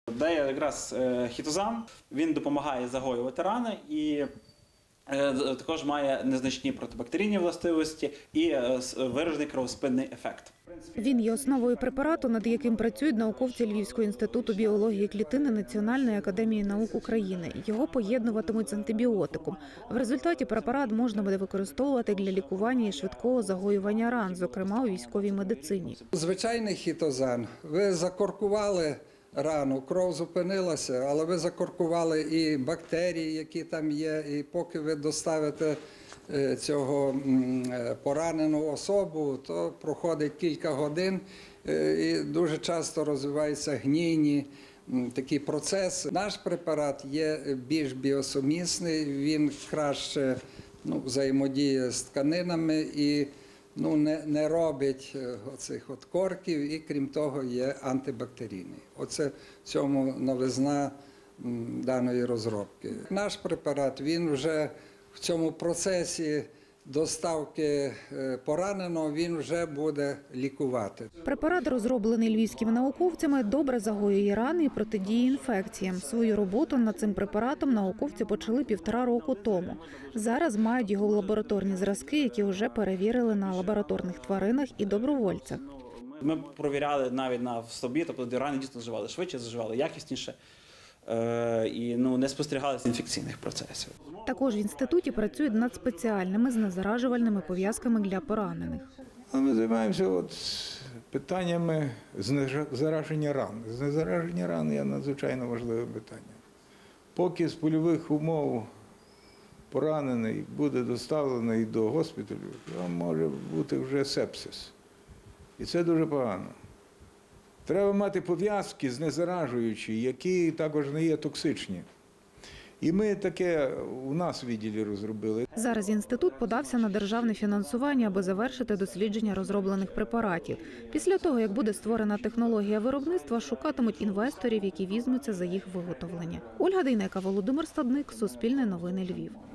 Де якраз хітозан, він допомагає загоювати рани і також має незначні протибактерійні властивості і виражений кровоспинний ефект. Він є основою препарату, над яким працюють науковці Львівського інституту біології клітини Національної академії наук України. Його поєднуватимуть з антибіотиком. В результаті препарат можна буде використовувати для лікування і швидкого загоювання ран, зокрема у військовій медицині. Звичайний хітозан. Ви закоркували рану, кров зупинилася, але ви закоркували і бактерії, які там є, і поки ви доставите цього поранену особу, то проходить кілька годин і дуже часто розвиваються гнійні такі процеси. Наш препарат є більш біосумісний, він краще взаємодіє з тканинами і не робить оцих корків і, крім того, є антибактерійний. Оце в цьому новизна даної розробки. Наш препарат, він вже в цьому процесі доставки пораненого, він вже буде лікувати. Препарат, розроблений львівськими науковцями, добре загоює рани і протидіє інфекціям. Свою роботу над цим препаратом науковці почали 1,5 року тому. Зараз мають його лабораторні зразки, які вже перевірили на лабораторних тваринах і добровольцях. Ми провіряли навіть на собі, тобто рани дійсно заживали швидше, заживали якісніше і не спостерігалися інфекційних процесів. Також в інституті працюють над спеціальними знезаражувальними пов'язками для поранених. Ми займаємося питаннями знезараження ран. Знезараження ран є надзвичайно важливе питання. Поки з польових умов поранений буде доставлений до госпіталю, там може бути вже сепсис. І це дуже погано. Треба мати пов'язки знезаражуючі, які також не є токсичні. І ми таке у нас в відділі розробили. Зараз інститут подався на державне фінансування, аби завершити дослідження розроблених препаратів. Після того, як буде створена технологія виробництва, шукатимуть інвесторів, які візьмуться за їх виготовлення. Ольга Дейнека, Володимир Стадник, Суспільне новини, Львів.